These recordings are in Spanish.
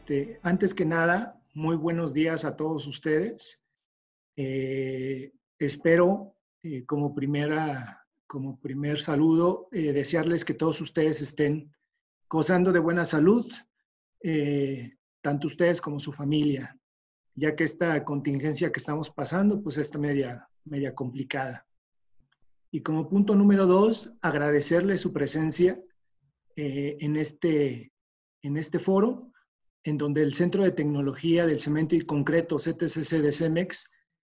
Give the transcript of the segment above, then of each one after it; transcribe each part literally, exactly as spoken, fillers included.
Este, antes que nada, muy buenos días a todos ustedes. Eh, espero, eh, como, primera, como primer saludo, eh, desearles que todos ustedes estén gozando de buena salud, eh, tanto ustedes como su familia, ya que esta contingencia que estamos pasando, pues está media, media complicada. Y como punto número dos, agradecerles su presencia eh, en, este, en este foro, en donde el Centro de Tecnología del Cemento y Concreto, C T C C de CEMEX,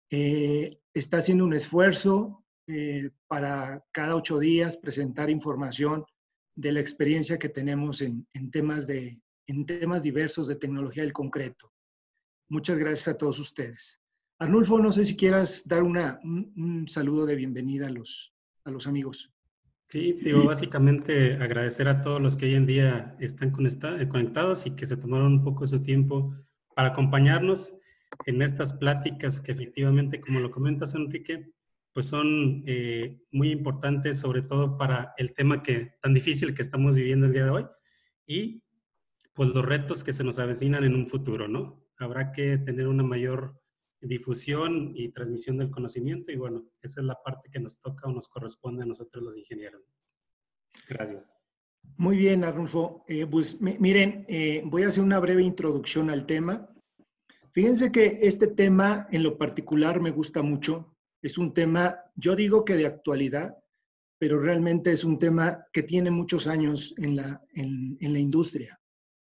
eh, está haciendo un esfuerzo eh, para cada ocho días presentar información de la experiencia que tenemos en, en, temas de, en temas diversos de tecnología del concreto. Muchas gracias a todos ustedes. Arnulfo, no sé si quieras dar una, un, un saludo de bienvenida a los, a los amigos. Sí, digo, básicamente agradecer a todos los que hoy en día están conectados y que se tomaron un poco de su tiempo para acompañarnos en estas pláticas que efectivamente, como lo comentas, Enrique, pues son eh, muy importantes, sobre todo para el tema que, tan difícil que estamos viviendo el día de hoy y pues los retos que se nos avecinan en un futuro, ¿no? Habrá que tener una mayor difusión y transmisión del conocimiento y bueno, esa es la parte que nos toca o nos corresponde a nosotros los ingenieros. Gracias. Muy bien, Arnulfo. Eh, pues miren, eh, voy a hacer una breve introducción al tema. Fíjense que este tema en lo particular me gusta mucho. Es un tema, yo digo que de actualidad, pero realmente es un tema que tiene muchos años en la, en, en la industria.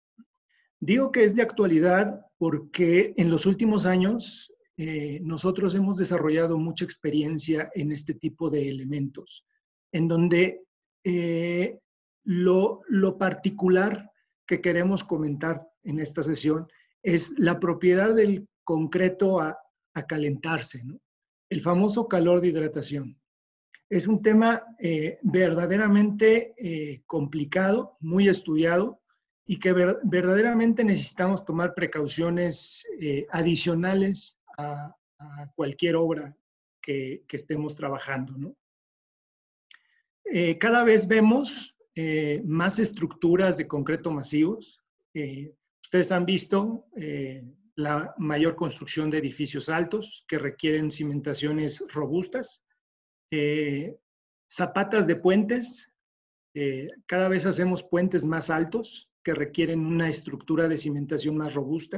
Digo que es de actualidad porque en los últimos años eh, nosotros hemos desarrollado mucha experiencia en este tipo de elementos, en donde eh, lo, lo particular que queremos comentar en esta sesión es la propiedad del concreto a, a calentarse, ¿no? El famoso calor de hidratación. Es un tema eh, verdaderamente eh, complicado, muy estudiado, y que ver, verdaderamente necesitamos tomar precauciones eh, adicionales a, a, cualquier obra que, que estemos trabajando, ¿no? Eh, cada vez vemos eh, más estructuras de concreto masivos. Eh, ustedes han visto eh, la mayor construcción de edificios altos que requieren cimentaciones robustas, eh, zapatas de puentes. Eh, cada vez hacemos puentes más altos que requieren una estructura de cimentación más robusta.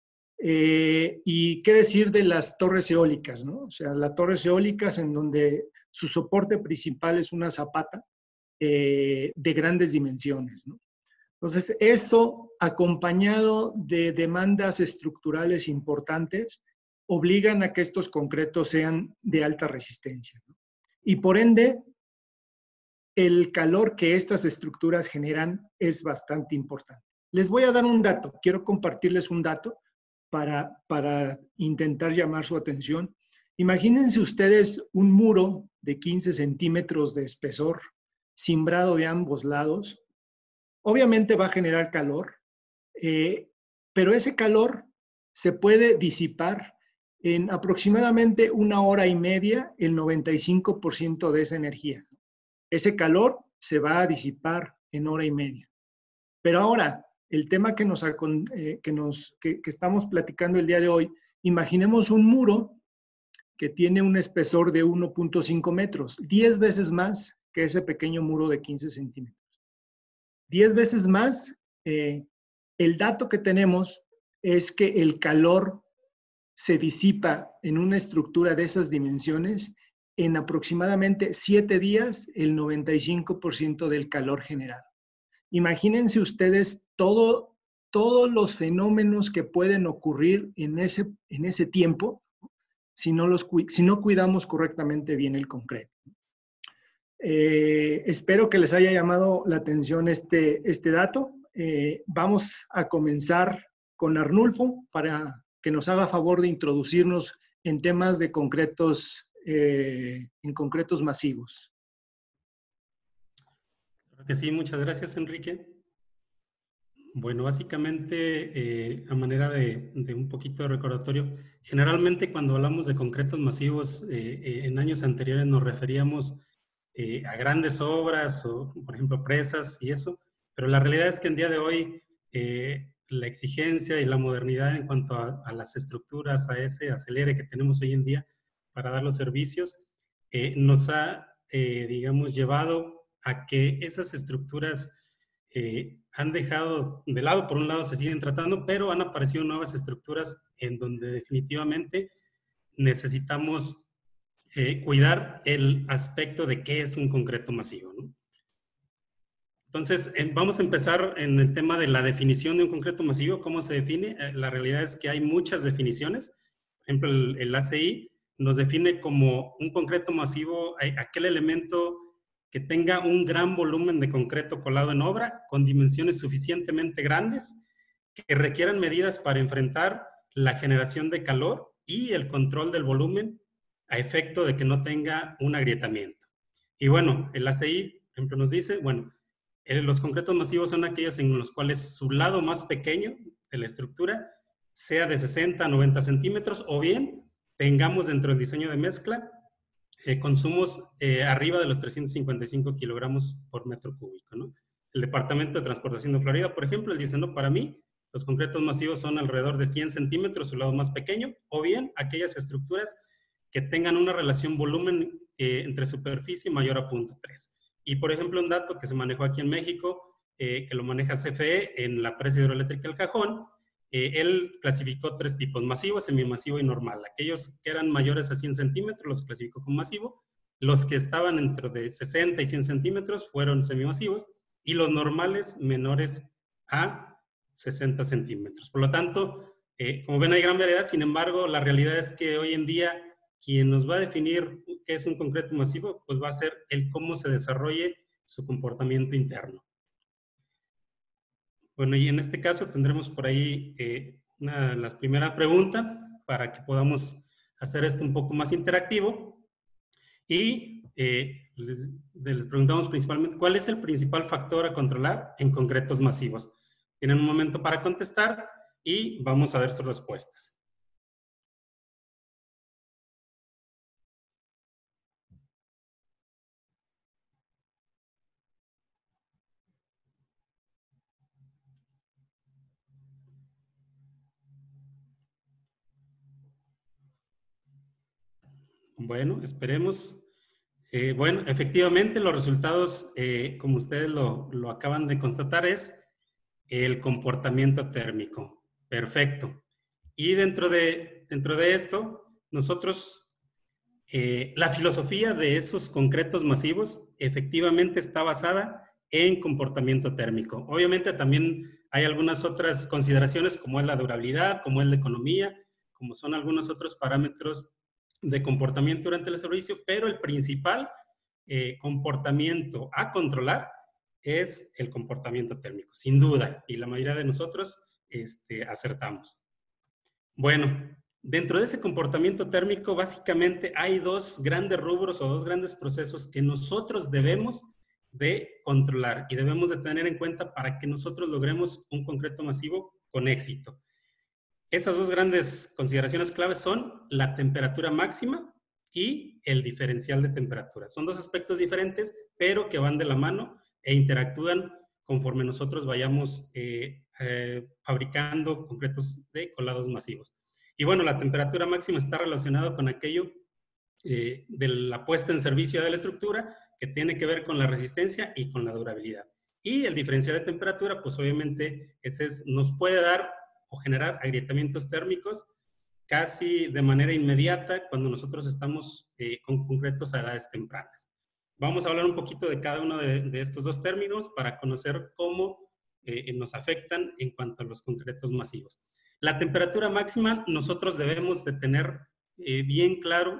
Eh, y qué decir de las torres eólicas, ¿no? O sea, las torres eólicas en donde su soporte principal es una zapata eh, de grandes dimensiones, ¿no? Entonces, eso acompañado de demandas estructurales importantes obligan a que estos concretos sean de alta resistencia, ¿no? Y por ende, el calor que estas estructuras generan es bastante importante. Les voy a dar un dato, quiero compartirles un dato para, para intentar llamar su atención. Imagínense ustedes un muro de quince centímetros de espesor, cimbrado de ambos lados. Obviamente va a generar calor, eh, pero ese calor se puede disipar en aproximadamente una hora y media, el noventa y cinco por ciento de esa energía. Ese calor se va a disipar en hora y media. Pero ahora, el tema que, nos, eh, que, nos, que, que estamos platicando el día de hoy, imaginemos un muro que tiene un espesor de uno punto cinco metros, diez veces más que ese pequeño muro de quince centímetros. diez veces más, eh, el dato que tenemos es que el calor se disipa en una estructura de esas dimensiones en aproximadamente siete días, el noventa y cinco por ciento del calor generado. Imagínense ustedes todo, todos los fenómenos que pueden ocurrir en ese, en ese tiempo si no, los, si no cuidamos correctamente bien el concreto. Eh, espero que les haya llamado la atención este, este dato. Eh, vamos a comenzar con Arnulfo para que nos haga favor de introducirnos en temas de concretos, eh, en concretos masivos. Claro que sí, muchas gracias, Enrique. Bueno, básicamente, eh, a manera de, de un poquito de recordatorio, generalmente cuando hablamos de concretos masivos, eh, eh, en años anteriores nos referíamos eh, a grandes obras o, por ejemplo, presas y eso, pero la realidad es que en día de hoy eh, la exigencia y la modernidad en cuanto a, a las estructuras, a ese acelere que tenemos hoy en día para dar los servicios, eh, nos ha, eh, digamos, llevado a que esas estructuras eh, han dejado de lado, por un lado se siguen tratando, pero han aparecido nuevas estructuras en donde definitivamente necesitamos eh, cuidar el aspecto de qué es un concreto masivo, ¿no? Entonces, eh, vamos a empezar en el tema de la definición de un concreto masivo. ¿Cómo se define? Eh, la realidad es que hay muchas definiciones. Por ejemplo, el, el A C I nos define como un concreto masivo eh, aquel elemento que tenga un gran volumen de concreto colado en obra, con dimensiones suficientemente grandes, que requieran medidas para enfrentar la generación de calor y el control del volumen a efecto de que no tenga un agrietamiento. Y bueno, el A C I, por ejemplo, nos dice, bueno, los concretos masivos son aquellos en los cuales su lado más pequeño de la estructura sea de sesenta a noventa centímetros, o bien tengamos dentro del diseño de mezcla eh, consumos eh, arriba de los trescientos cincuenta y cinco kilogramos por metro cúbico, ¿no? El Departamento de Transportación de Florida, por ejemplo, él dice, no, para mí los concretos masivos son alrededor de cien centímetros, su lado más pequeño, o bien aquellas estructuras que tengan una relación volumen eh, entre superficie mayor a punto tres. Y, por ejemplo, un dato que se manejó aquí en México, eh, que lo maneja C F E en la presa hidroeléctrica El Cajón, eh, él clasificó tres tipos, masivo, semimasivo y normal. Aquellos que eran mayores a cien centímetros los clasificó como masivo, los que estaban entre de sesenta y cien centímetros fueron semimasivos, y los normales menores a sesenta centímetros. Por lo tanto, eh, como ven, hay gran variedad. Sin embargo, la realidad es que hoy en día quien nos va a definir qué es un concreto masivo, pues va a ser el cómo se desarrolle su comportamiento interno. Bueno, y en este caso tendremos por ahí eh, una de las primeras preguntas para que podamos hacer esto un poco más interactivo. Y eh, les, les preguntamos principalmente, ¿cuál es el principal factor a controlar en concretos masivos? Tienen un momento para contestar y vamos a ver sus respuestas. Bueno, esperemos. Eh, bueno, efectivamente los resultados, eh, como ustedes lo, lo acaban de constatar, es el comportamiento térmico. Perfecto. Y dentro de, dentro de esto, nosotros, eh, la filosofía de esos concretos masivos efectivamente está basada en comportamiento térmico. Obviamente también hay algunas otras consideraciones, como es la durabilidad, como es la economía, como son algunos otros parámetros de comportamiento durante el servicio, pero el principal eh, comportamiento a controlar es el comportamiento térmico, sin duda, y la mayoría de nosotros este, acertamos. Bueno, dentro de ese comportamiento térmico, básicamente hay dos grandes rubros o dos grandes procesos que nosotros debemos de controlar y debemos de tener en cuenta para que nosotros logremos un concreto masivo con éxito. Esas dos grandes consideraciones claves son la temperatura máxima y el diferencial de temperatura. Son dos aspectos diferentes, pero que van de la mano e interactúan conforme nosotros vayamos eh, eh, fabricando concretos de colados masivos. Y bueno, la temperatura máxima está relacionada con aquello eh, de la puesta en servicio de la estructura, que tiene que ver con la resistencia y con la durabilidad. Y el diferencial de temperatura, pues obviamente ese es, nos puede dar o generar agrietamientos térmicos casi de manera inmediata cuando nosotros estamos eh, con concretos a edades tempranas. Vamos a hablar un poquito de cada uno de, de estos dos términos para conocer cómo eh, nos afectan en cuanto a los concretos masivos. La temperatura máxima, nosotros debemos de tener eh, bien claro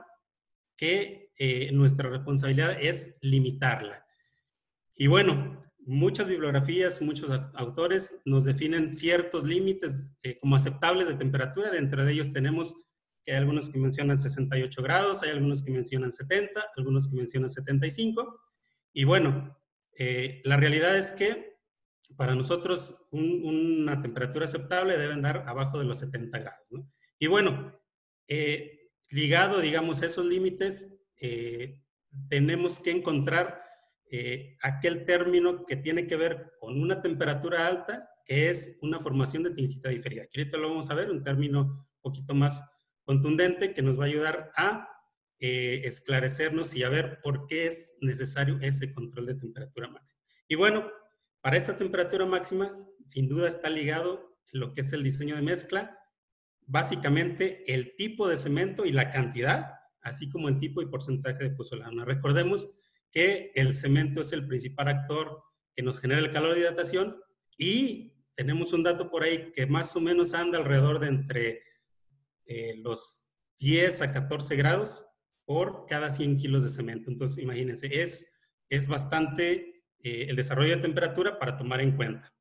que eh, nuestra responsabilidad es limitarla. Y bueno, muchas bibliografías, muchos autores nos definen ciertos límites eh, como aceptables de temperatura. Dentro de ellos tenemos que hay algunos que mencionan sesenta y ocho grados, hay algunos que mencionan setenta, algunos que mencionan setenta y cinco. Y bueno, eh, la realidad es que para nosotros un, una temperatura aceptable debe andar abajo de los setenta grados, ¿no? Y bueno, eh, ligado, digamos, a esos límites, eh, tenemos que encontrar Eh, aquel término que tiene que ver con una temperatura alta que es una formación de tringita diferida. Que ahorita lo vamos a ver, un término un poquito más contundente que nos va a ayudar a eh, esclarecernos y a ver por qué es necesario ese control de temperatura máxima. Y bueno, para esta temperatura máxima, sin duda está ligado lo que es el diseño de mezcla, básicamente el tipo de cemento y la cantidad, así como el tipo y porcentaje de pozolana. Recordemos que el cemento es el principal actor que nos genera el calor de hidratación y tenemos un dato por ahí que más o menos anda alrededor de entre eh, los diez a catorce grados por cada cien kilos de cemento. Entonces, imagínense, es, es bastante eh, el desarrollo de temperatura para tomar en cuenta.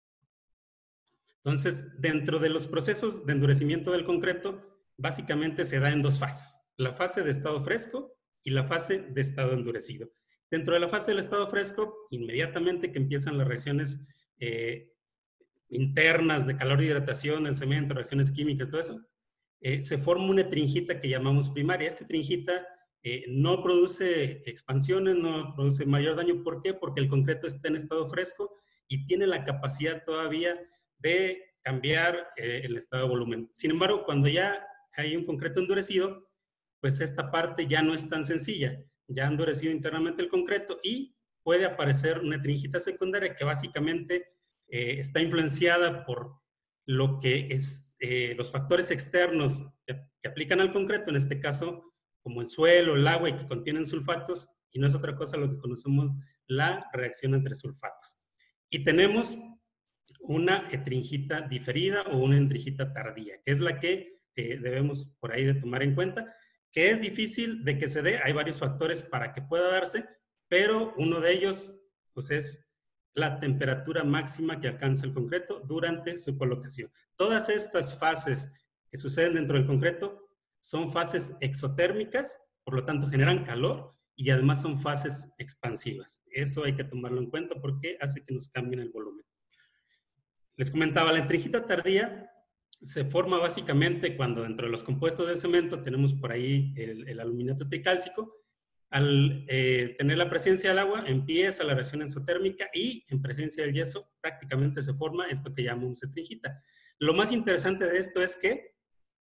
Entonces, dentro de los procesos de endurecimiento del concreto, básicamente se da en dos fases. La fase de estado fresco y la fase de estado endurecido. Dentro de la fase del estado fresco, inmediatamente que empiezan las reacciones eh, internas de calor y hidratación del cemento, reacciones químicas, todo eso, eh, se forma una tringita que llamamos primaria. Esta tringita eh, no produce expansiones, no produce mayor daño. ¿Por qué? Porque el concreto está en estado fresco y tiene la capacidad todavía de cambiar eh, el estado de volumen. Sin embargo, cuando ya hay un concreto endurecido, pues esta parte ya no es tan sencilla. Ya ha endurecido internamente el concreto y puede aparecer una tringita secundaria que básicamente eh, está influenciada por lo que es eh, los factores externos que, que aplican al concreto, en este caso como el suelo, el agua y que contienen sulfatos, y no es otra cosa lo que conocemos la reacción entre sulfatos. Y tenemos una tringita diferida o una tringita tardía, que es la que eh, debemos por ahí de tomar en cuenta, que es difícil de que se dé. Hay varios factores para que pueda darse, pero uno de ellos pues, es la temperatura máxima que alcanza el concreto durante su colocación. Todas estas fases que suceden dentro del concreto son fases exotérmicas, por lo tanto generan calor y además son fases expansivas. Eso hay que tomarlo en cuenta porque hace que nos cambien el volumen. Les comentaba, la tringita tardía se forma básicamente cuando dentro de los compuestos del cemento tenemos por ahí el, el aluminato tricálcico. Al eh, tener la presencia del agua, empieza la reacción exotérmica y en presencia del yeso prácticamente se forma esto que llamamos tringita. Lo más interesante de esto es que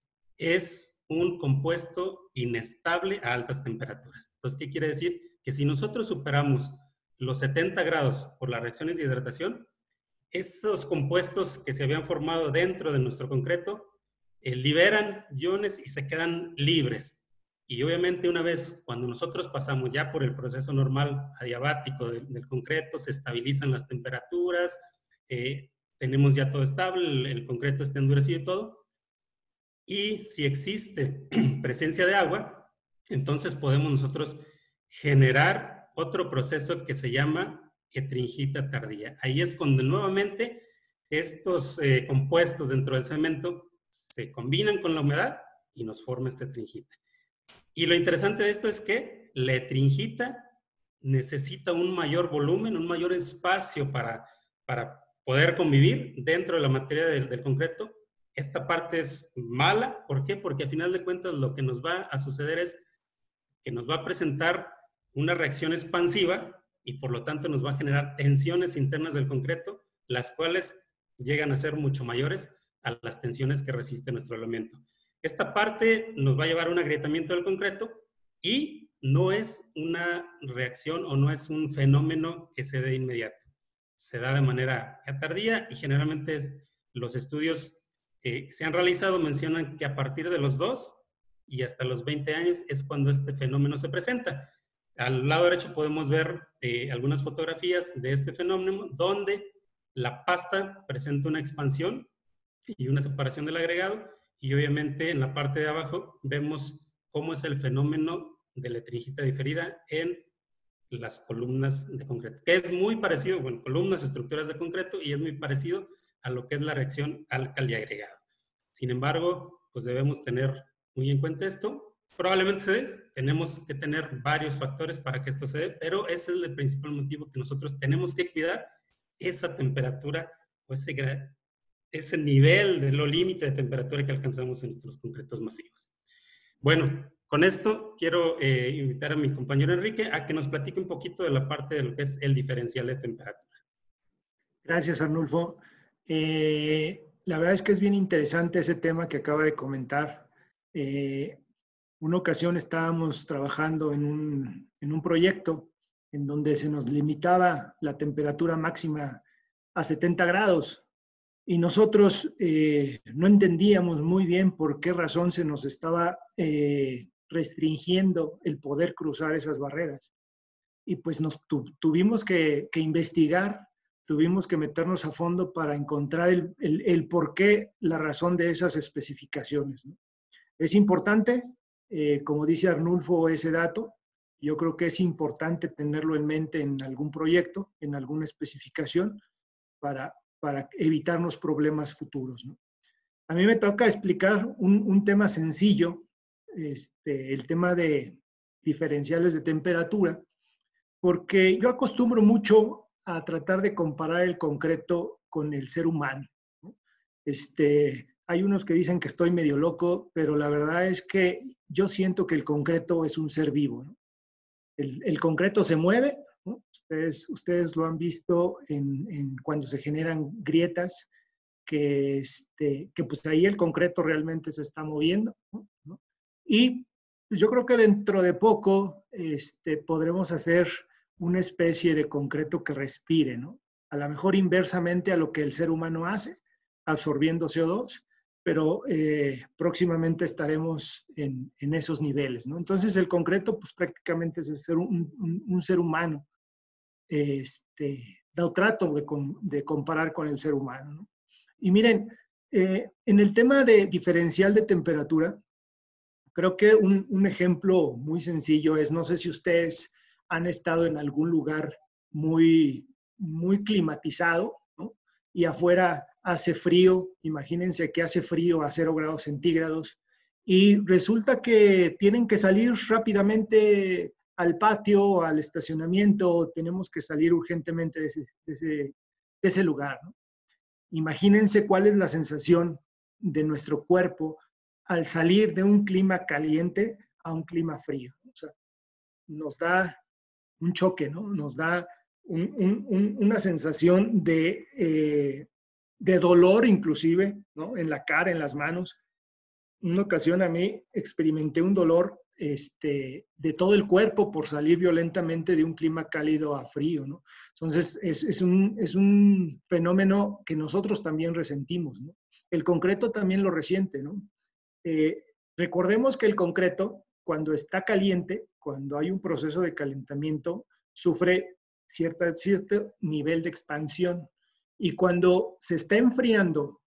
es un compuesto inestable a altas temperaturas. Entonces, ¿qué quiere decir? Que si nosotros superamos los setenta grados por las reacciones de hidratación, esos compuestos que se habían formado dentro de nuestro concreto eh, liberan iones y se quedan libres. Y obviamente una vez cuando nosotros pasamos ya por el proceso normal adiabático del, del concreto, se estabilizan las temperaturas, eh, tenemos ya todo estable, el, el concreto está endurecido y todo. Y si existe presencia de agua, entonces podemos nosotros generar otro proceso que se llama tringita tardía. Ahí es cuando nuevamente estos eh, compuestos dentro del cemento se combinan con la humedad y nos forma esta tringita. Y lo interesante de esto es que la tringita necesita un mayor volumen, un mayor espacio para, para poder convivir dentro de la materia del, del concreto. Esta parte es mala. ¿Por qué? Porque al final de cuentas lo que nos va a suceder es que nos va a presentar una reacción expansiva y por lo tanto nos va a generar tensiones internas del concreto, las cuales llegan a ser mucho mayores a las tensiones que resiste nuestro elemento. Esta parte nos va a llevar a un agrietamiento del concreto y no es una reacción o no es un fenómeno que se dé de inmediato. Se da de manera tardía y generalmente es, los estudios eh, que se han realizado mencionan que a partir de los dos y hasta los veinte años es cuando este fenómeno se presenta. Al lado derecho podemos ver eh, algunas fotografías de este fenómeno donde la pasta presenta una expansión y una separación del agregado y obviamente en la parte de abajo vemos cómo es el fenómeno de la tringita diferida en las columnas de concreto, que es muy parecido, bueno, columnas, estructuras de concreto y es muy parecido a lo que es la reacción álcali agregado. Sin embargo, pues debemos tener muy en cuenta esto. Probablemente se dé, tenemos que tener varios factores para que esto se dé, pero ese es el principal motivo que nosotros tenemos que cuidar esa temperatura o ese, ese nivel de lo límite de temperatura que alcanzamos en nuestros concretos masivos. Bueno, con esto quiero eh, invitar a mi compañero Enrique a que nos platique un poquito de la parte de lo que es el diferencial de temperatura. Gracias, Arnulfo. Eh, la verdad es que es bien interesante ese tema que acaba de comentar. Eh, una ocasión estábamos trabajando en un, en un proyecto en donde se nos limitaba la temperatura máxima a setenta grados y nosotros eh, no entendíamos muy bien por qué razón se nos estaba eh, restringiendo el poder cruzar esas barreras. Y pues nos tu, tuvimos que, que investigar, tuvimos que meternos a fondo para encontrar el, el, el por qué, la razón de esas especificaciones, ¿no? Es importante, eh, como dice Arnulfo, ese dato. Yo creo que es importante tenerlo en mente en algún proyecto, en alguna especificación, para, para evitarnos problemas futuros, ¿no? A mí me toca explicar un, un tema sencillo, este, el tema de diferenciales de temperatura, porque yo acostumbro mucho a tratar de comparar el concreto con el ser humano, ¿no? Este, hay unos que dicen que estoy medio loco, pero la verdad es que yo siento que el concreto es un ser vivo, ¿no? El, el concreto se mueve, ¿no? Ustedes, ustedes lo han visto en, en cuando se generan grietas, que, este, que pues ahí el concreto realmente se está moviendo, ¿no? Y pues yo creo que dentro de poco este, podremos hacer una especie de concreto que respire, ¿no? A lo mejor inversamente a lo que el ser humano hace, absorbiendo C O dos, pero eh, próximamente estaremos en, en, esos niveles, ¿no? Entonces el concreto pues prácticamente es ser un, un, un ser humano. Este, lo trato de, de comparar con el ser humano, ¿no? Y miren, eh, en el tema de diferencial de temperatura, creo que un, un ejemplo muy sencillo es, no sé si ustedes han estado en algún lugar muy, muy climatizado, ¿no? Y afuera hace frío, imagínense que hace frío a cero grados centígrados, y resulta que tienen que salir rápidamente al patio, al estacionamiento, tenemos que salir urgentemente de ese, de ese, de ese lugar, ¿no? Imagínense cuál es la sensación de nuestro cuerpo al salir de un clima caliente a un clima frío. O sea, nos da un choque, ¿no? Nos da un, un, un, una sensación de, eh, de dolor inclusive, ¿no? En la cara, en las manos. Una ocasión a mí experimenté un dolor este, de todo el cuerpo por salir violentamente de un clima cálido a frío, ¿no? Entonces, es, es, un, es un fenómeno que nosotros también resentimos, ¿no? El concreto también lo resiente, ¿no? Eh, recordemos que el concreto, cuando está caliente, cuando hay un proceso de calentamiento, sufre cierta, cierto nivel de expansión. Y cuando se está enfriando,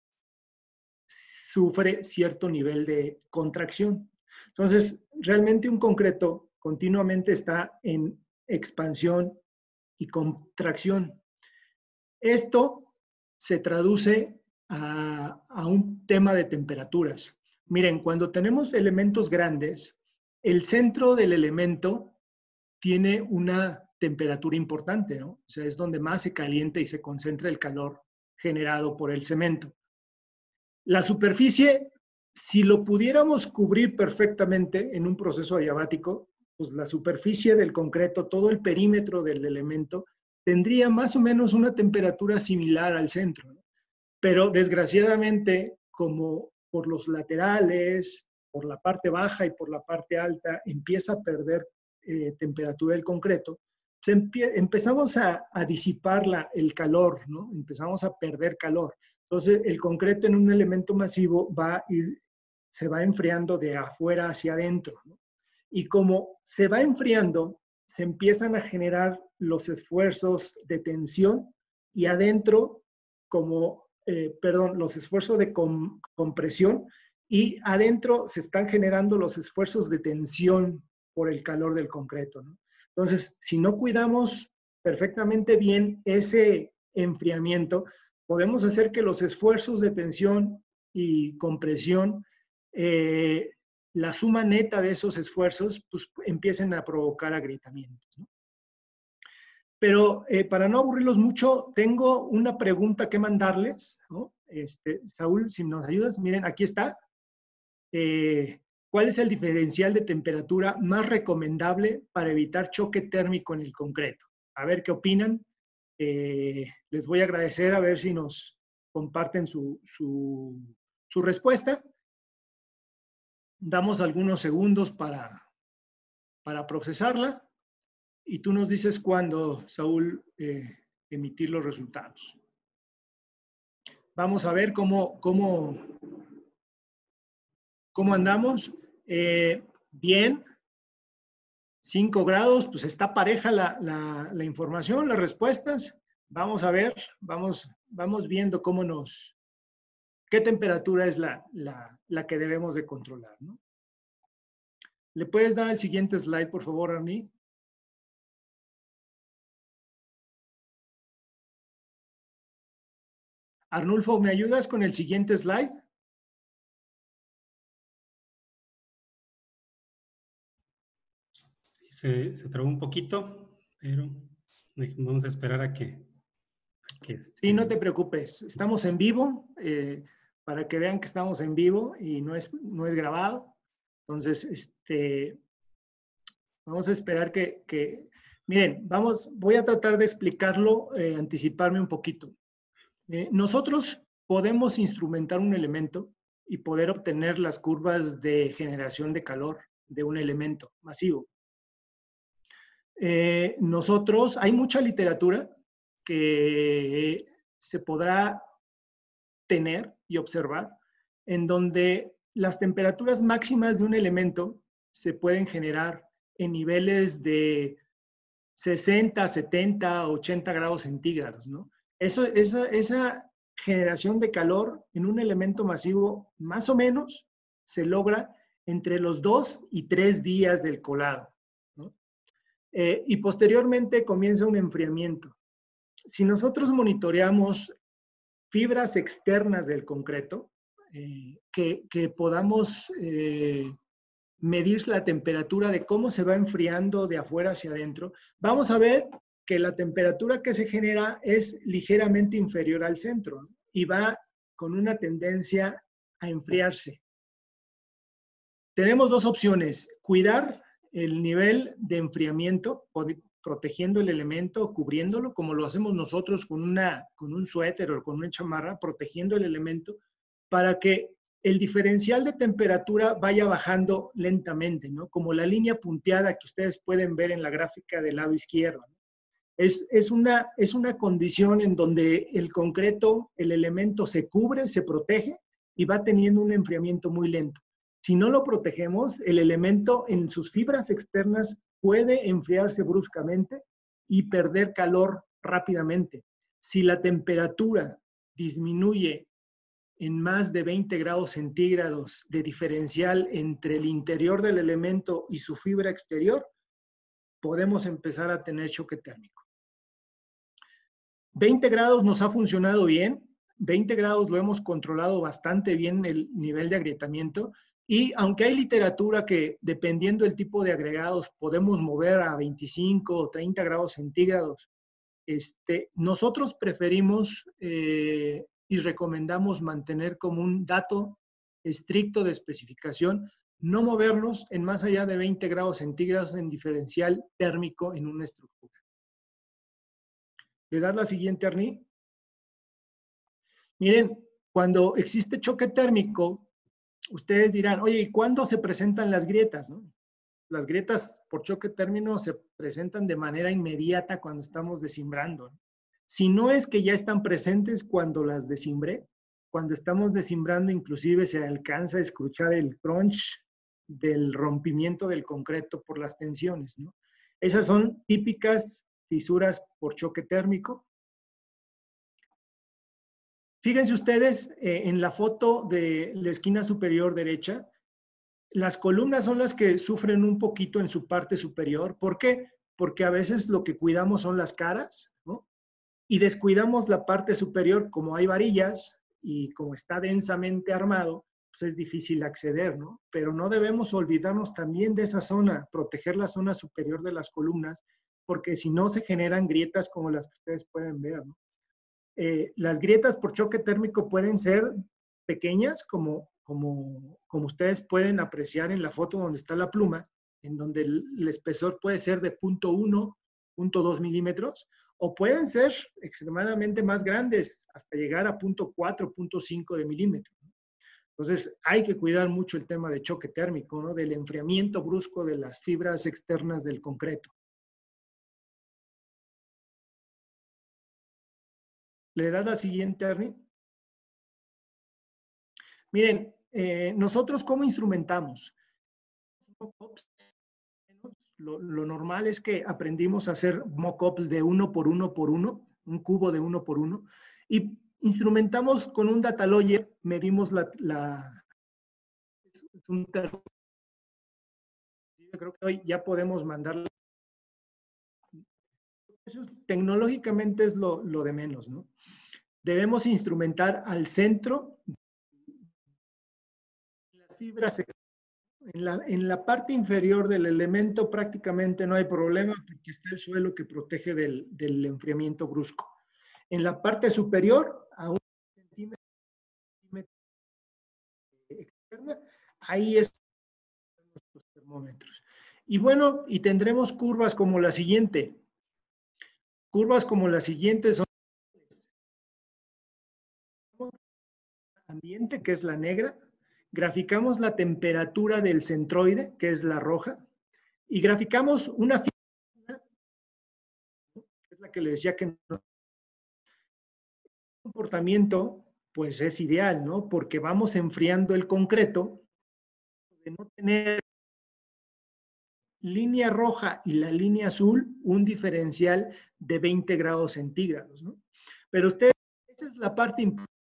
sufre cierto nivel de contracción. Entonces, realmente un concreto continuamente está en expansión y contracción. Esto se traduce a, a un tema de temperaturas. Miren, cuando tenemos elementos grandes, el centro del elemento tiene una temperatura importante, ¿no? O sea, es donde más se calienta y se concentra el calor generado por el cemento. La superficie, si lo pudiéramos cubrir perfectamente en un proceso adiabático, pues la superficie del concreto, todo el perímetro del elemento, tendría más o menos una temperatura similar al centro, ¿no? Pero desgraciadamente, como por los laterales, por la parte baja y por la parte alta, empieza a perder eh, temperatura el concreto, se empie empezamos a, a disipar la, el calor, ¿no? Empezamos a perder calor. Entonces, el concreto en un elemento masivo va a ir, se va enfriando de afuera hacia adentro, ¿no? Y como se va enfriando, se empiezan a generar los esfuerzos de tensión y adentro, como, eh, perdón, los esfuerzos de com compresión y adentro se están generando los esfuerzos de tensión por el calor del concreto, ¿no? Entonces, si no cuidamos perfectamente bien ese enfriamiento, podemos hacer que los esfuerzos de tensión y compresión, eh, la suma neta de esos esfuerzos, pues empiecen a provocar agrietamientos, ¿no? Pero eh, para no aburrirlos mucho, tengo una pregunta que mandarles, ¿no? Este, Saúl, si nos ayudas, miren, aquí está. Eh, ¿Cuál es el diferencial de temperatura más recomendable para evitar choque térmico en el concreto? A ver qué opinan. Eh, les voy a agradecer a ver si nos, comparten su, su, su respuesta. Damos algunos segundos para, para procesarla y tú nos dices cuándo, Saúl, eh, emitir los resultados. Vamos a ver cómo, cómo, cómo andamos. Eh, bien, cinco grados, pues está pareja la, la, la información, las respuestas. Vamos a ver, vamos, vamos viendo cómo nos, qué temperatura es la, la, la que debemos de controlar, ¿no? ¿Le puedes dar el siguiente slide, por favor, Arnie? Arnulfo, ¿me ayudas con el siguiente slide? Sí, se, se trabó un poquito, pero vamos a esperar a que... A que este... Sí, no te preocupes. Estamos en vivo, eh, para que vean que estamos en vivo y no es, no es grabado. Entonces, este, vamos a esperar que, que... Miren, vamos, voy a tratar de explicarlo, eh, anticiparme un poquito. Eh, nosotros podemos instrumentar un elemento y poder obtener las curvas de generación de calor de un elemento masivo. Eh, nosotros, hay mucha literatura que se podrá tener y observar en donde las temperaturas máximas de un elemento se pueden generar en niveles de sesenta, setenta, ochenta grados centígrados, ¿no? Eso, esa, esa generación de calor en un elemento masivo, más o menos, se logra entre los dos y tres días del colado, ¿no? Eh, y posteriormente comienza un enfriamiento. Si nosotros monitoreamos fibras externas del concreto, eh, que, que podamos eh, medir la temperatura de cómo se va enfriando de afuera hacia adentro, vamos a ver que la temperatura que se genera es ligeramente inferior al centro, ¿no? Y va con una tendencia a enfriarse. Tenemos dos opciones: cuidar el nivel de enfriamiento, protegiendo el elemento, cubriéndolo, como lo hacemos nosotros con, una, con un suéter o con una chamarra, protegiendo el elemento, para que el diferencial de temperatura vaya bajando lentamente, ¿no? Como la línea punteada que ustedes pueden ver en la gráfica del lado izquierdo, ¿no? Es, es, una, es una condición en donde el concreto, el elemento se cubre, se protege y va teniendo un enfriamiento muy lento. Si no lo protegemos, el elemento en sus fibras externas puede enfriarse bruscamente y perder calor rápidamente. Si la temperatura disminuye en más de veinte grados centígrados de diferencial entre el interior del elemento y su fibra exterior, podemos empezar a tener choque térmico. veinte grados nos ha funcionado bien, veinte grados lo hemos controlado bastante bien el nivel de agrietamiento, y aunque hay literatura que dependiendo del tipo de agregados podemos mover a veinticinco o treinta grados centígrados, este, nosotros preferimos eh, y recomendamos mantener como un dato estricto de especificación, no movernos en más allá de veinte grados centígrados en diferencial térmico en una estructura. ¿Le das la siguiente, Arnie? Miren, cuando existe choque térmico, ustedes dirán, oye, ¿y cuándo se presentan las grietas, no? Las grietas por choque térmico se presentan de manera inmediata cuando estamos desimbrando, ¿no? Si no es que ya están presentes cuando las desimbré, cuando estamos desimbrando inclusive se alcanza a escuchar el crunch del rompimiento del concreto por las tensiones, ¿no? Esas son típicas fisuras por choque térmico. Fíjense ustedes eh, en la foto de la esquina superior derecha, las columnas son las que sufren un poquito en su parte superior. ¿Por qué? Porque a veces lo que cuidamos son las caras, ¿no? Y descuidamos la parte superior, como hay varillas y como está densamente armado, pues es difícil acceder, ¿no? Pero no debemos olvidarnos también de esa zona, proteger la zona superior de las columnas, porque si no se generan grietas como las que ustedes pueden ver, ¿no? Eh, las grietas por choque térmico pueden ser pequeñas, como, como, como ustedes pueden apreciar en la foto donde está la pluma, en donde el, el espesor puede ser de punto uno punto dos milímetros, o pueden ser extremadamente más grandes, hasta llegar a punto cuatro, punto cinco de milímetro. Entonces, hay que cuidar mucho el tema de choque térmico, ¿no? Del enfriamiento brusco de las fibras externas del concreto. ¿Le da la siguiente, Arnie? Miren, eh, nosotros ¿cómo instrumentamos? Lo, lo normal es que aprendimos a hacer mock-ups de uno por uno por uno, un cubo de uno por uno, y instrumentamos con un data logger, medimos la... la es un, yo creo que hoy ya podemos mandarle. Eso tecnológicamente es lo, lo de menos, ¿no? Debemos instrumentar al centro las fibras. En la, en la parte inferior del elemento prácticamente no hay problema porque está el suelo que protege del, del enfriamiento brusco. En la parte superior, a un centímetro externa, ahí están los termómetros. Y bueno, y tendremos curvas como la siguiente. Curvas como la siguiente son ambiente, que es la negra. Graficamos la temperatura del centroide, que es la roja, y graficamos una figura, que es la que le decía que no. El comportamiento, pues es ideal, ¿no? Porque vamos enfriando el concreto, de no tener línea roja y la línea azul, un diferencial de veinte grados centígrados, ¿no? Pero ustedes, esa es la parte importante,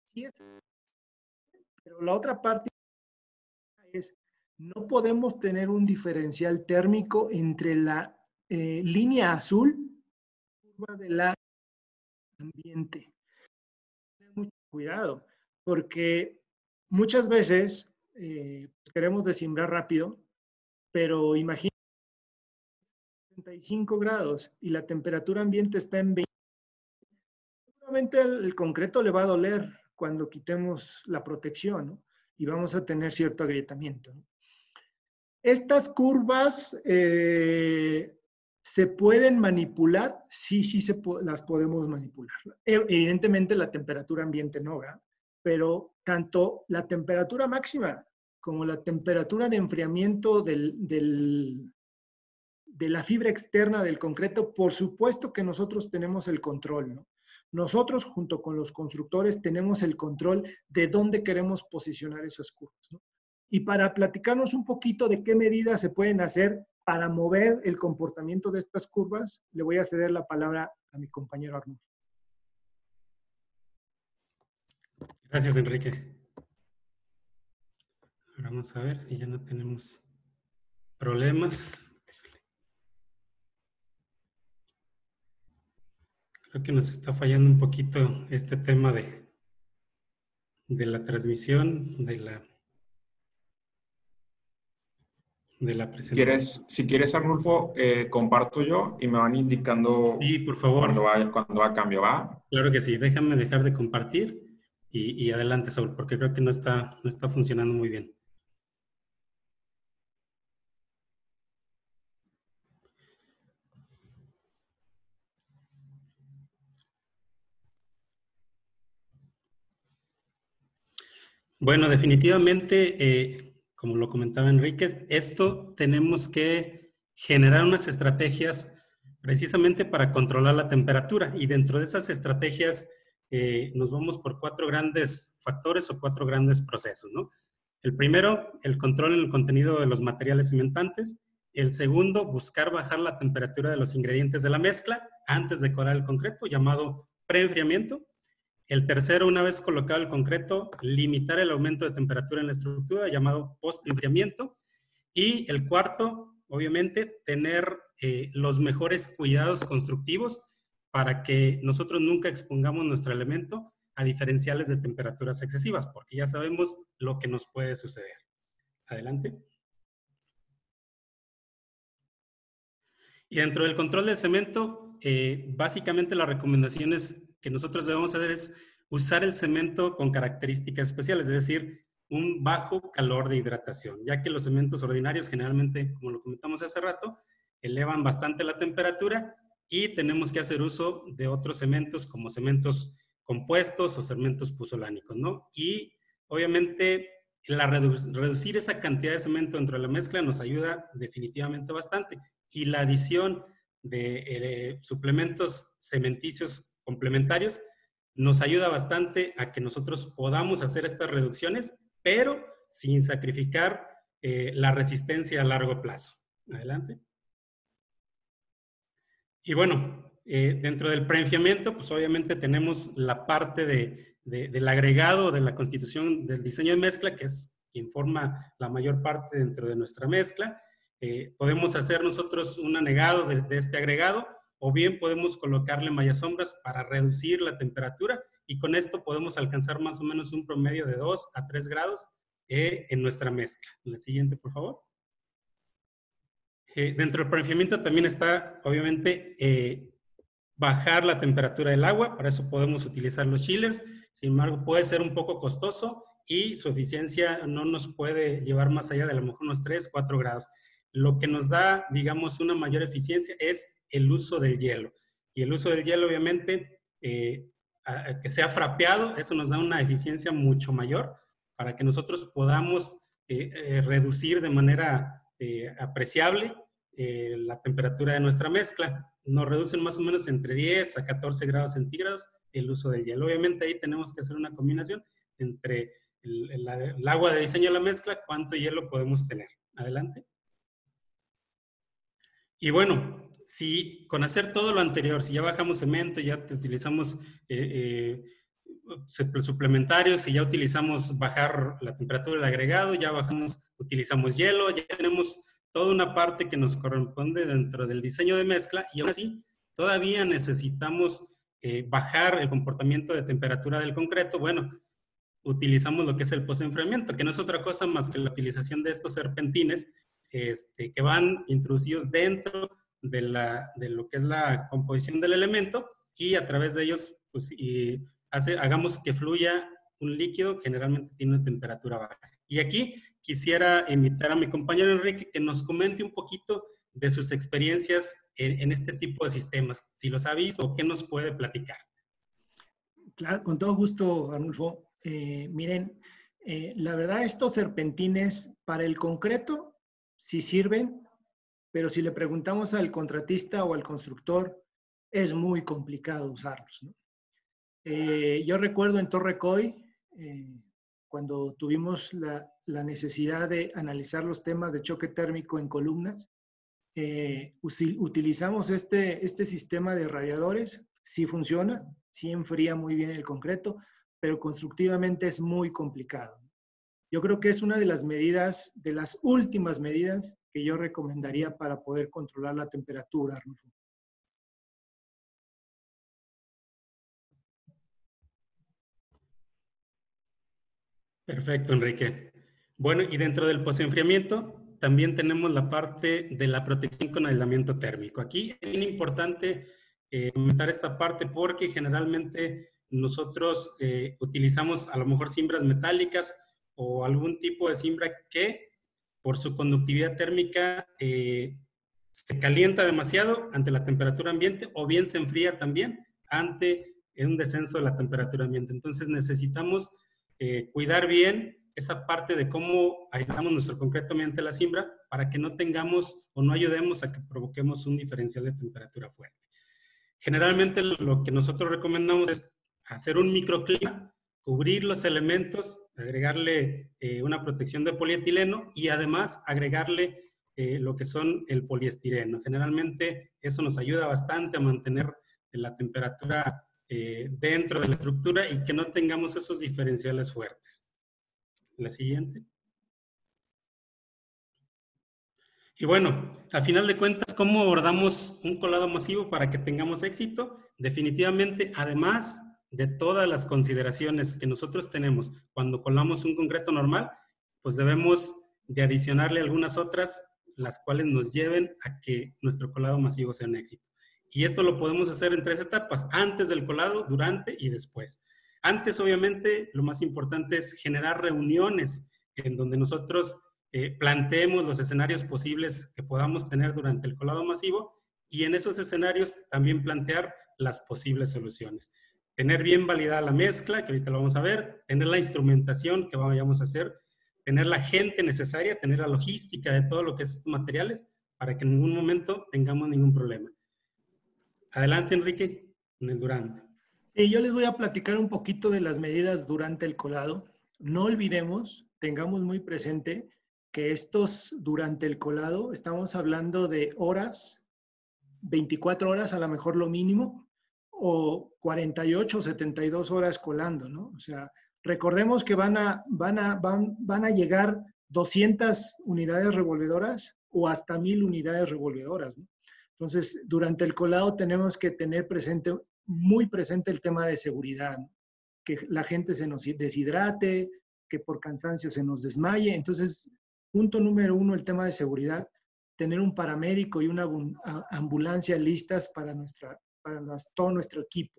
pero la otra parte es, no podemos tener un diferencial térmico entre la eh, línea azul y la curva de la ambiente. Tener mucho cuidado, porque muchas veces eh, queremos desimbrar rápido, pero imagínate treinta y cinco grados y la temperatura ambiente está en veinte. Seguramente el, el concreto le va a doler cuando quitemos la protección, ¿no? Y vamos a tener cierto agrietamiento, ¿no? Estas curvas eh, se pueden manipular, sí, sí se po las podemos manipular. Evidentemente la temperatura ambiente no, ¿verdad? Pero tanto la temperatura máxima como la temperatura de enfriamiento del, del, de la fibra externa del concreto, por supuesto que nosotros tenemos el control, ¿no? Nosotros, junto con los constructores, tenemos el control de dónde queremos posicionar esas curvas, ¿no? Y para platicarnos un poquito de qué medidas se pueden hacer para mover el comportamiento de estas curvas, le voy a ceder la palabra a mi compañero Arnulfo. Gracias, Enrique. Ahora vamos a ver si ya no tenemos problemas. Creo que nos está fallando un poquito este tema de, de la transmisión, de la, de la presentación. ¿Quieres, si quieres, Arnulfo, eh, comparto yo y me van indicando sí, por favor. Cuando, va, cuando va a cambio, ¿va? Claro que sí. Déjame dejar de compartir y, y adelante, Saúl, porque creo que no está, no está funcionando muy bien. Bueno, definitivamente, eh, como lo comentaba Enrique, esto tenemos que generar unas estrategias precisamente para controlar la temperatura, y dentro de esas estrategias eh, nos vamos por cuatro grandes factores o cuatro grandes procesos, ¿no? El primero, el control en el contenido de los materiales cimentantes. El segundo, buscar bajar la temperatura de los ingredientes de la mezcla antes de colar el concreto, llamado preenfriamiento. El tercero, una vez colocado el concreto, limitar el aumento de temperatura en la estructura, llamado post-enfriamiento. Y el cuarto, obviamente, tener eh, los mejores cuidados constructivos para que nosotros nunca expongamos nuestro elemento a diferenciales de temperaturas excesivas, porque ya sabemos lo que nos puede suceder. Adelante. Y dentro del control del cemento, eh, básicamente las recomendaciones que nosotros debemos hacer es usar el cemento con características especiales, es decir, un bajo calor de hidratación, ya que los cementos ordinarios generalmente, como lo comentamos hace rato, elevan bastante la temperatura y tenemos que hacer uso de otros cementos como cementos compuestos o cementos puzolánicos, ¿no? Y obviamente la redu reducir esa cantidad de cemento dentro de la mezcla nos ayuda definitivamente bastante. Y la adición de eh, suplementos cementicios complementarios nos ayuda bastante a que nosotros podamos hacer estas reducciones, pero sin sacrificar eh, la resistencia a largo plazo. Adelante. Y bueno, eh, dentro del preenfiamiento, pues obviamente tenemos la parte de, de, del agregado de la constitución del diseño de mezcla, que es quien forma la mayor parte dentro de nuestra mezcla. Eh, podemos hacer nosotros un anegado de, de este agregado, o bien podemos colocarle mallasombras para reducir la temperatura, y con esto podemos alcanzar más o menos un promedio de dos a tres grados eh, en nuestra mezcla. La siguiente, por favor. Eh, dentro del preenfiamiento también está, obviamente, eh, bajar la temperatura del agua. Para eso podemos utilizar los chillers. Sin embargo, puede ser un poco costoso y su eficiencia no nos puede llevar más allá de a lo mejor unos tres, cuatro grados. Lo que nos da, digamos, una mayor eficiencia es el uso del hielo. Y el uso del hielo, obviamente, eh, a, a que sea frapeado, eso nos da una eficiencia mucho mayor para que nosotros podamos eh, eh, reducir de manera eh, apreciable Eh, la temperatura de nuestra mezcla. Nos reducen más o menos entre diez a catorce grados centígrados el uso del hielo. Obviamente ahí tenemos que hacer una combinación entre el, el, el agua de diseño de la mezcla, cuánto hielo podemos tener. Adelante. Y bueno, si con hacer todo lo anterior, si ya bajamos cemento, ya utilizamos eh, eh, suplementarios, si ya utilizamos bajar la temperatura del agregado, ya bajamos, utilizamos hielo, ya tenemos toda una parte que nos corresponde dentro del diseño de mezcla, y aún así todavía necesitamos eh, bajar el comportamiento de temperatura del concreto. Bueno, utilizamos lo que es el postenfriamiento, que no es otra cosa más que la utilización de estos serpentines este, que van introducidos dentro de, la, de lo que es la composición del elemento, y a través de ellos pues, y hace, hagamos que fluya un líquido que generalmente tiene una temperatura baja. Y aquí quisiera invitar a mi compañero Enrique que nos comente un poquito de sus experiencias en, en este tipo de sistemas, si los ha visto o qué nos puede platicar. Claro, con todo gusto, Arnulfo. Eh, miren, eh, la verdad estos serpentines para el concreto sí sirven, pero si le preguntamos al contratista o al constructor, es muy complicado usarlos, ¿no? Eh, yo recuerdo en Torre Coy, eh, cuando tuvimos la, la necesidad de analizar los temas de choque térmico en columnas, eh, utilizamos este, este sistema de radiadores. Sí funciona, sí enfría muy bien el concreto, pero constructivamente es muy complicado. Yo creo que es una de las medidas, de las últimas medidas que yo recomendaría para poder controlar la temperatura, Arnulfo. Perfecto, Enrique. Bueno, y dentro del postenfriamiento también tenemos la parte de la protección con aislamiento térmico. Aquí es bien importante eh, comentar esta parte porque generalmente nosotros eh, utilizamos a lo mejor cimbras metálicas o algún tipo de cimbra que por su conductividad térmica eh, se calienta demasiado ante la temperatura ambiente, o bien se enfría también ante un descenso de la temperatura ambiente. Entonces necesitamos Eh, cuidar bien esa parte de cómo aislamos nuestro concreto mediante la cimbra para que no tengamos o no ayudemos a que provoquemos un diferencial de temperatura fuerte. Generalmente lo que nosotros recomendamos es hacer un microclima, cubrir los elementos, agregarle eh, una protección de polietileno y además agregarle eh, lo que son el poliestireno. Generalmente eso nos ayuda bastante a mantener la temperatura Eh, dentro de la estructura y que no tengamos esos diferenciales fuertes. La siguiente. Y bueno, a final de cuentas, ¿cómo abordamos un colado masivo para que tengamos éxito? Definitivamente, además de todas las consideraciones que nosotros tenemos cuando colamos un concreto normal, pues debemos de adicionarle algunas otras, las cuales nos lleven a que nuestro colado masivo sea un éxito. Y esto lo podemos hacer en tres etapas: antes del colado, durante y después. Antes, obviamente, lo más importante es generar reuniones en donde nosotros eh, planteemos los escenarios posibles que podamos tener durante el colado masivo, y en esos escenarios también plantear las posibles soluciones. Tener bien validada la mezcla, que ahorita lo vamos a ver, tener la instrumentación que vayamos a hacer, tener la gente necesaria, tener la logística de todo lo que es estos materiales para que en ningún momento tengamos ningún problema. Adelante, Enrique, en el durante. Sí, yo les voy a platicar un poquito de las medidas durante el colado. No olvidemos, tengamos muy presente que estos durante el colado, estamos hablando de horas, veinticuatro horas a lo mejor lo mínimo, o cuarenta y ocho, setenta y dos horas colando, ¿no? O sea, recordemos que van a, van a, van, van a llegar doscientas unidades revolvedoras o hasta mil unidades revolvedoras, ¿no? Entonces, durante el colado tenemos que tener presente, muy presente el tema de seguridad, ¿no? Que la gente se nos deshidrate, que por cansancio se nos desmaye. Entonces, punto número uno, el tema de seguridad, tener un paramédico y una ambulancia listas para, nuestra, para todo nuestro equipo.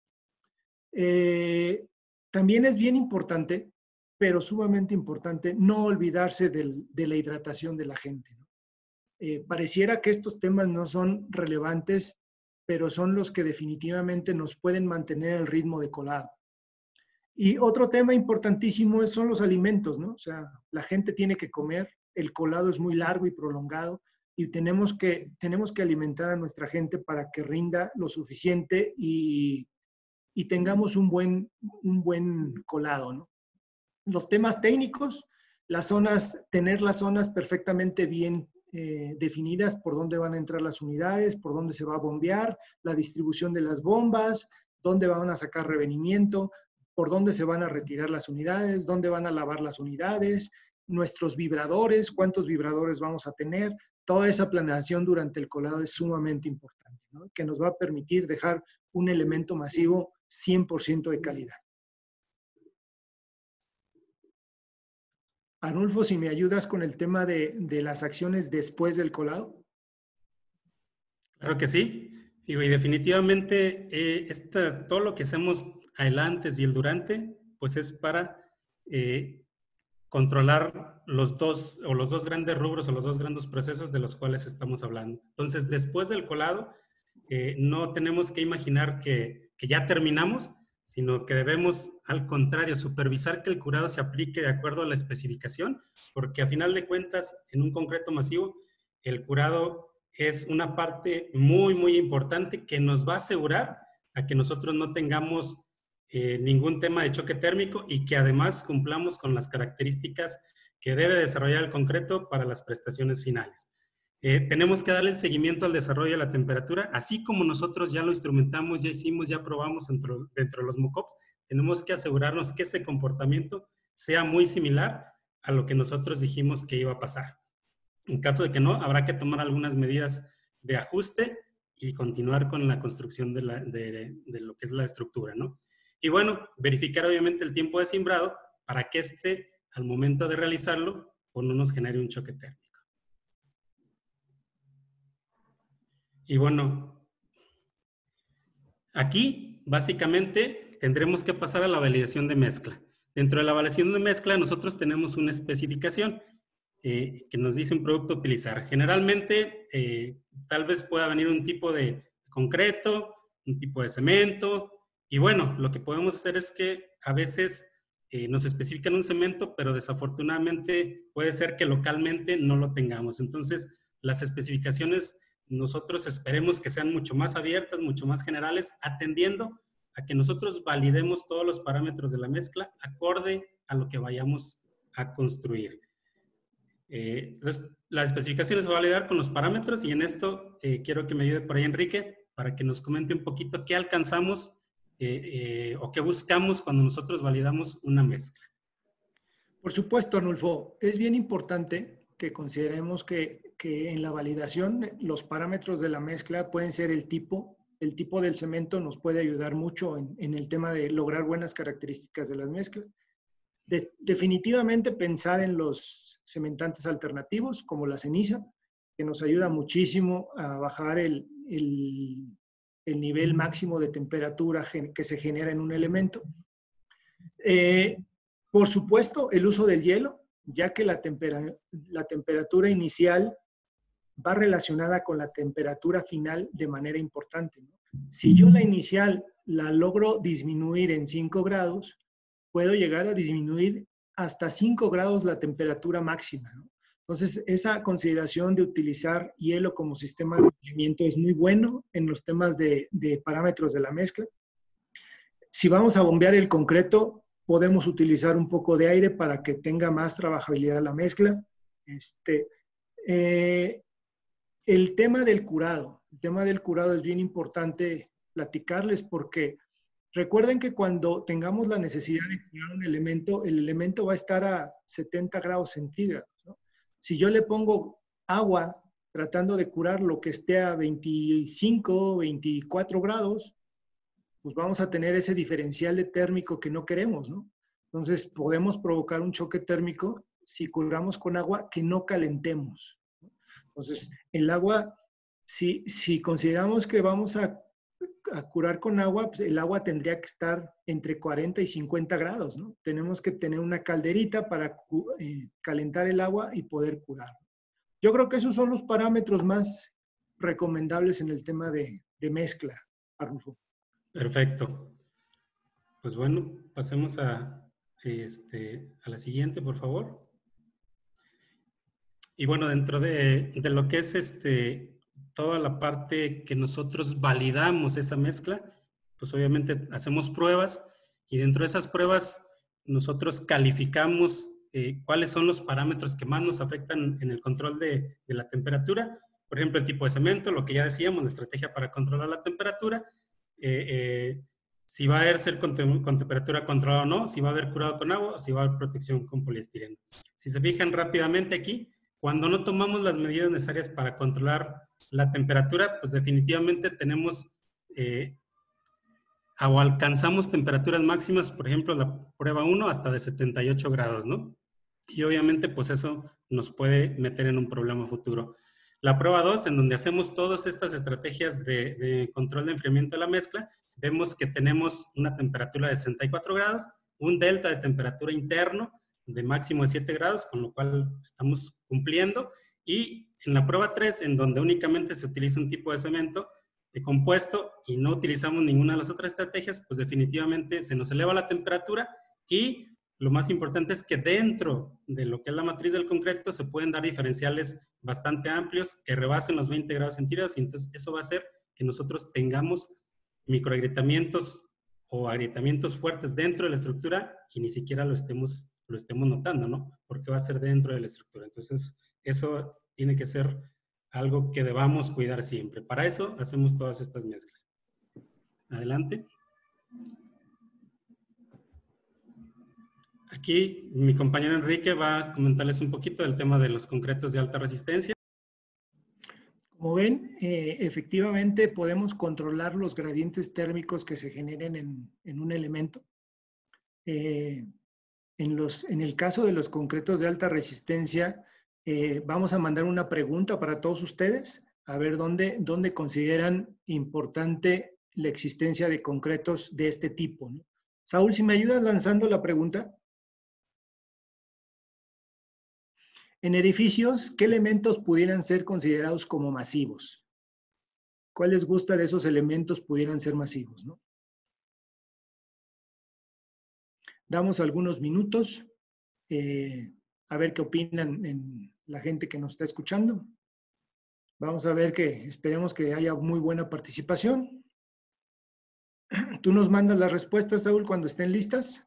Eh, también es bien importante, pero sumamente importante, no olvidarse del, de la hidratación de la gente, ¿no? Eh, pareciera que estos temas no son relevantes, pero son los que definitivamente nos pueden mantener el ritmo de colado. Y otro tema importantísimo son los alimentos, ¿no? O sea, la gente tiene que comer, el colado es muy largo y prolongado y tenemos que, tenemos que alimentar a nuestra gente para que rinda lo suficiente y, y tengamos un buen, un buen colado, ¿no? Los temas técnicos, las zonas, tener las zonas perfectamente bien eh, definidas por dónde van a entrar las unidades, por dónde se va a bombear, la distribución de las bombas, dónde van a sacar revenimiento, por dónde se van a retirar las unidades, dónde van a lavar las unidades, nuestros vibradores, cuántos vibradores vamos a tener. Toda esa planeación durante el colado es sumamente importante, ¿no? Que nos va a permitir dejar un elemento masivo cien por ciento de calidad. Arnulfo, si me ayudas con el tema de, de las acciones después del colado. Claro que sí. Y definitivamente eh, esta, todo lo que hacemos el antes y el durante, pues es para eh, controlar los dos, o los dos grandes rubros o los dos grandes procesos de los cuales estamos hablando. Entonces, después del colado, eh, no tenemos que imaginar que, que ya terminamos, sino que debemos, al contrario, supervisar que el curado se aplique de acuerdo a la especificación, porque a final de cuentas, en un concreto masivo, el curado es una parte muy, muy importante que nos va a asegurar a que nosotros no tengamos eh, ningún tema de choque térmico y que además cumplamos con las características que debe desarrollar el concreto para las prestaciones finales. Eh, tenemos que darle el seguimiento al desarrollo de la temperatura, así como nosotros ya lo instrumentamos, ya hicimos, ya probamos dentro, dentro de los mockups, tenemos que asegurarnos que ese comportamiento sea muy similar a lo que nosotros dijimos que iba a pasar. En caso de que no, habrá que tomar algunas medidas de ajuste y continuar con la construcción de, la, de, de lo que es la estructura, ¿no? Y bueno, verificar obviamente el tiempo de cimbrado para que este, al momento de realizarlo, pues no nos genere un choque térmico. Y bueno, aquí básicamente tendremos que pasar a la validación de mezcla. Dentro de la validación de mezcla nosotros tenemos una especificación eh, que nos dice un producto a utilizar. Generalmente eh, tal vez pueda venir un tipo de concreto, un tipo de cemento, y bueno, lo que podemos hacer es que a veces eh, nos especifican un cemento, pero desafortunadamente puede ser que localmente no lo tengamos. Entonces, las especificaciones nosotros esperemos que sean mucho más abiertas, mucho más generales, atendiendo a que nosotros validemos todos los parámetros de la mezcla acorde a lo que vayamos a construir. Eh, los, las especificaciones se van a validar con los parámetros y en esto eh, quiero que me ayude por ahí Enrique para que nos comente un poquito qué alcanzamos eh, eh, o qué buscamos cuando nosotros validamos una mezcla. Por supuesto, Arnulfo, es bien importante que consideremos que, que en la validación los parámetros de la mezcla pueden ser el tipo, el tipo del cemento nos puede ayudar mucho en, en el tema de lograr buenas características de las mezclas. De, definitivamente pensar en los cementantes alternativos como la ceniza, que nos ayuda muchísimo a bajar el, el, el nivel máximo de temperatura que se genera en un elemento. Eh, por supuesto, el uso del hielo, ya que la, tempera, la temperatura inicial va relacionada con la temperatura final de manera importante, ¿no? Si yo la inicial la logro disminuir en cinco grados, puedo llegar a disminuir hasta cinco grados la temperatura máxima, ¿no? Entonces, esa consideración de utilizar hielo como sistema de enfriamiento es muy bueno en los temas de, de parámetros de la mezcla. Si vamos a bombear el concreto, podemos utilizar un poco de aire para que tenga más trabajabilidad la mezcla. Este, eh, el tema del curado. El tema del curado es bien importante platicarles porque recuerden que cuando tengamos la necesidad de curar un elemento, el elemento va a estar a setenta grados centígrados, ¿no? Si yo le pongo agua tratando de curar lo que esté a veinticinco, veinticuatro grados, pues vamos a tener ese diferencial de térmico que no queremos, ¿no? Entonces, podemos provocar un choque térmico si curamos con agua que no calentemos. Entonces, el agua, si, si consideramos que vamos a, a curar con agua, pues el agua tendría que estar entre cuarenta y cincuenta grados, ¿no? Tenemos que tener una calderita para eh, calentar el agua y poder curar. Yo creo que esos son los parámetros más recomendables en el tema de, de mezcla, Arnulfo. Perfecto. Pues bueno, pasemos a, este, a la siguiente, por favor. Y bueno, dentro de, de lo que es este, toda la parte que nosotros validamos esa mezcla, pues obviamente hacemos pruebas y dentro de esas pruebas nosotros calificamos eh, cuáles son los parámetros que más nos afectan en el control de, de la temperatura. Por ejemplo, el tipo de cemento, lo que ya decíamos, la estrategia para controlar la temperatura. Eh, eh, si va a ser con, te con temperatura controlada o no, si va a haber curado con agua o si va a haber protección con poliestireno. Si se fijan rápidamente aquí, cuando no tomamos las medidas necesarias para controlar la temperatura, pues definitivamente tenemos eh, o alcanzamos temperaturas máximas, por ejemplo, la prueba uno hasta de setenta y ocho grados, ¿no? Y obviamente, pues eso nos puede meter en un problema futuro. La prueba dos, en donde hacemos todas estas estrategias de, de control de enfriamiento de la mezcla, vemos que tenemos una temperatura de sesenta y cuatro grados, un delta de temperatura interno de máximo de siete grados, con lo cual estamos cumpliendo. Y en la prueba tres, en donde únicamente se utiliza un tipo de cemento de compuesto y no utilizamos ninguna de las otras estrategias, pues definitivamente se nos eleva la temperatura y lo más importante es que dentro de lo que es la matriz del concreto se pueden dar diferenciales bastante amplios que rebasen los veinte grados centígrados y entonces eso va a hacer que nosotros tengamos microagrietamientos o agrietamientos fuertes dentro de la estructura y ni siquiera lo estemos, lo estemos notando, ¿no? Porque va a ser dentro de la estructura. Entonces, eso tiene que ser algo que debamos cuidar siempre. Para eso hacemos todas estas mezclas. Adelante. Aquí mi compañero Enrique va a comentarles un poquito del tema de los concretos de alta resistencia. Como ven, eh, efectivamente podemos controlar los gradientes térmicos que se generen en, en un elemento. Eh, en, los, en el caso de los concretos de alta resistencia, eh, vamos a mandar una pregunta para todos ustedes, a ver dónde, dónde consideran importante la existencia de concretos de este tipo, ¿no? Saúl, si me ayudas lanzando la pregunta. En edificios, ¿qué elementos pudieran ser considerados como masivos? ¿Cuál les gusta de esos elementos pudieran ser masivos, ¿no? Damos algunos minutos eh, a ver qué opinan en la gente que nos está escuchando. Vamos a ver que esperemos que haya muy buena participación. Tú nos mandas las respuestas, Saúl, cuando estén listas.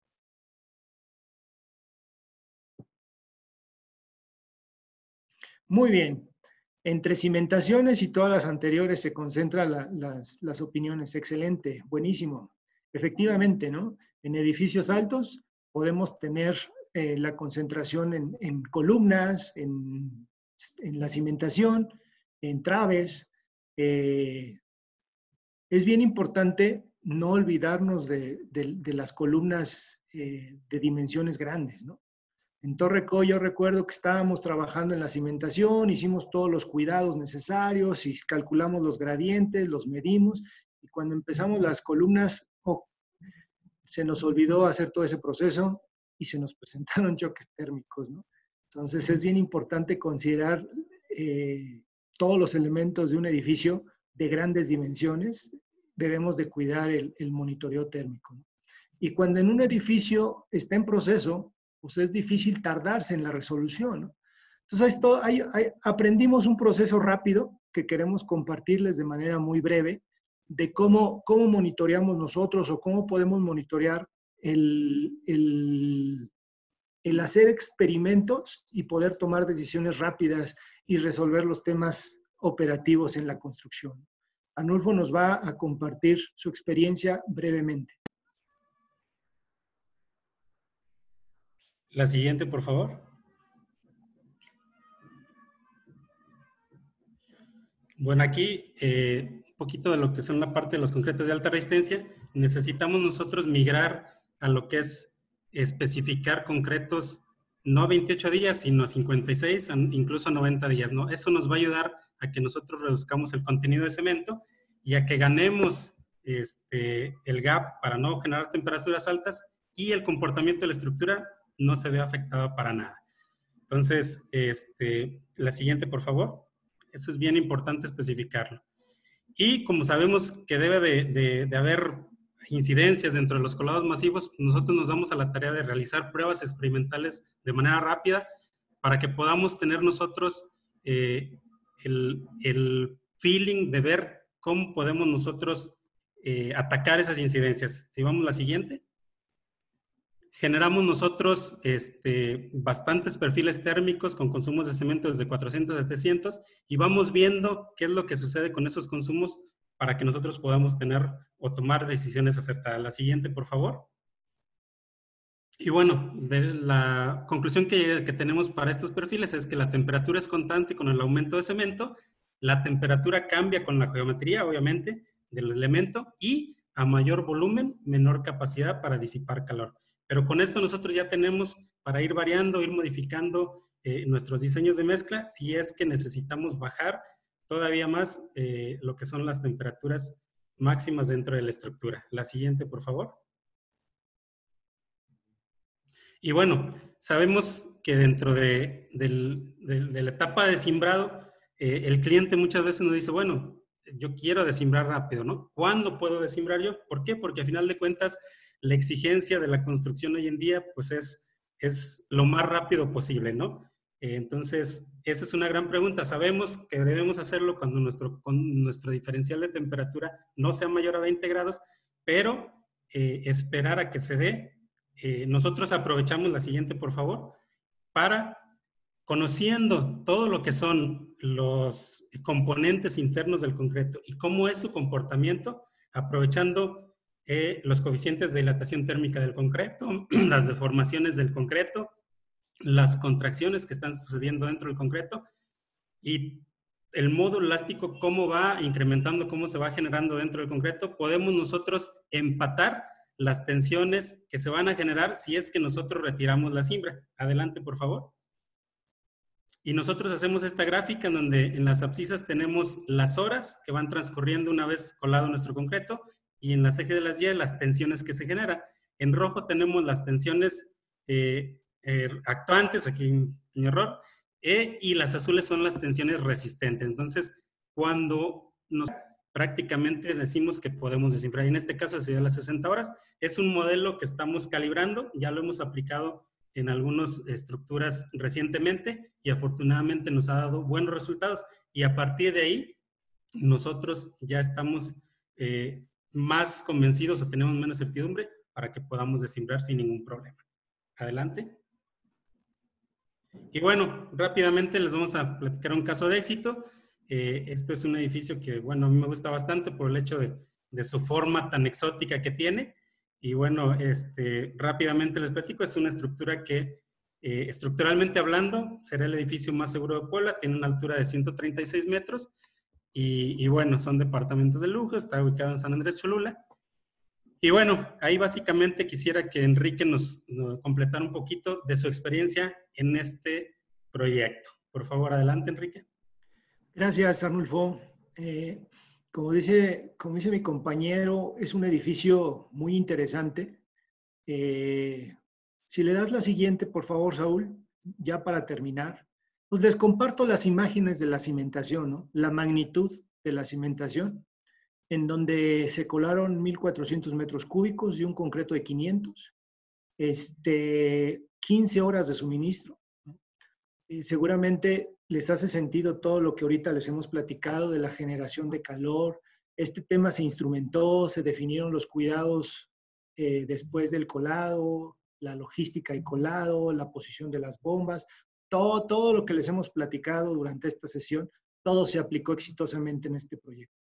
Muy bien. Entre cimentaciones y todas las anteriores se concentran la, las, las opiniones. Excelente, buenísimo. Efectivamente, ¿no? En edificios altos podemos tener eh, la concentración en, en columnas, en, en la cimentación, en traves. Eh, es bien importante no olvidarnos de, de, de las columnas eh, de dimensiones grandes, ¿no? En Torreco yo recuerdo que estábamos trabajando en la cimentación, hicimos todos los cuidados necesarios y calculamos los gradientes, los medimos, y cuando empezamos las columnas, oh, se nos olvidó hacer todo ese proceso y se nos presentaron choques térmicos, ¿no? Entonces es bien importante considerar eh, todos los elementos de un edificio de grandes dimensiones, debemos de cuidar el, el monitoreo térmico, ¿no? Y cuando en un edificio está en proceso, pues es difícil tardarse en la resolución, ¿no? Entonces, esto, hay, hay, aprendimos un proceso rápido que queremos compartirles de manera muy breve de cómo, cómo monitoreamos nosotros o cómo podemos monitorear el, el, el hacer experimentos y poder tomar decisiones rápidas y resolver los temas operativos en la construcción. Arnulfo nos va a compartir su experiencia brevemente. La siguiente, por favor. Bueno, aquí eh, un poquito de lo que son la parte de los concretos de alta resistencia. Necesitamos nosotros migrar a lo que es especificar concretos no a veintiocho días, sino a cincuenta y seis, incluso a noventa días, ¿no? Eso nos va a ayudar a que nosotros reduzcamos el contenido de cemento y a que ganemos este, el gap para no generar temperaturas altas y el comportamiento de la estructura no se ve afectado para nada. Entonces, este, la siguiente, por favor. Eso es bien importante especificarlo. Y como sabemos que debe de, de, de haber incidencias dentro de los colados masivos, nosotros nos damos a la tarea de realizar pruebas experimentales de manera rápida para que podamos tener nosotros eh, el, el feeling de ver cómo podemos nosotros eh, atacar esas incidencias. Si vamos a la siguiente. Generamos nosotros este, bastantes perfiles térmicos con consumos de cemento desde cuatrocientos a setecientos y vamos viendo qué es lo que sucede con esos consumos para que nosotros podamos tener o tomar decisiones acertadas. La siguiente, por favor. Y bueno, de la conclusión que, que tenemos para estos perfiles es que la temperatura es constante con el aumento de cemento, la temperatura cambia con la geometría, obviamente, del elemento y a mayor volumen, menor capacidad para disipar calor. Pero con esto nosotros ya tenemos para ir variando, ir modificando eh, nuestros diseños de mezcla si es que necesitamos bajar todavía más eh, lo que son las temperaturas máximas dentro de la estructura. La siguiente, por favor. Y bueno, sabemos que dentro de, del, de, de la etapa de cimbrado, eh, el cliente muchas veces nos dice, bueno, yo quiero descimbrar rápido, ¿no? ¿Cuándo puedo descimbrar yo? ¿Por qué? Porque a final de cuentas, la exigencia de la construcción hoy en día, pues es, es lo más rápido posible, ¿no? Eh, entonces, esa es una gran pregunta. Sabemos que debemos hacerlo cuando nuestro, con nuestro diferencial de temperatura no sea mayor a veinte grados, pero eh, esperar a que se dé. Eh, nosotros aprovechamos la siguiente, por favor, para, conociendo todo lo que son los componentes internos del concreto y cómo es su comportamiento, aprovechando Eh, los coeficientes de dilatación térmica del concreto, las deformaciones del concreto, las contracciones que están sucediendo dentro del concreto y el módulo elástico, cómo va incrementando, cómo se va generando dentro del concreto, podemos nosotros empatar las tensiones que se van a generar si es que nosotros retiramos la cimbra. Adelante, por favor. Y nosotros hacemos esta gráfica en donde en las abscisas tenemos las horas que van transcurriendo una vez colado nuestro concreto y en las ejes de las Y las tensiones que se generan. En rojo tenemos las tensiones eh, eh, actuantes, aquí en, en error, eh, y las azules son las tensiones resistentes. Entonces, cuando nos prácticamente decimos que podemos descifrar, y en este caso sería las sesenta horas, es un modelo que estamos calibrando, ya lo hemos aplicado en algunas estructuras recientemente y afortunadamente nos ha dado buenos resultados y a partir de ahí nosotros ya estamos eh, más convencidos o tenemos menos certidumbre para que podamos descimbrar sin ningún problema. Adelante. Y bueno, rápidamente les vamos a platicar un caso de éxito. Eh, esto es un edificio que, bueno, a mí me gusta bastante por el hecho de, de su forma tan exótica que tiene. Y bueno, este, rápidamente les platico, es una estructura que, eh, estructuralmente hablando, será el edificio más seguro de Puebla, tiene una altura de ciento treinta y seis metros y, y bueno, son departamentos de lujo, está ubicado en San Andrés Cholula. Y bueno, ahí básicamente quisiera que Enrique nos, nos completara un poquito de su experiencia en este proyecto. Por favor, adelante, Enrique. Gracias, Arnulfo. Eh, como, dice, como dice mi compañero, es un edificio muy interesante. Eh, si le das la siguiente, por favor, Saúl, ya para terminar. Pues les comparto las imágenes de la cimentación, ¿no? La magnitud de la cimentación, en donde se colaron mil cuatrocientos metros cúbicos y un concreto de quinientos, este, quince horas de suministro. Y seguramente les hace sentido todo lo que ahorita les hemos platicado de la generación de calor. Este tema se instrumentó, se definieron los cuidados eh, después del colado, la logística y colado, la posición de las bombas, todo, todo lo que les hemos platicado durante esta sesión, todo se aplicó exitosamente en este proyecto.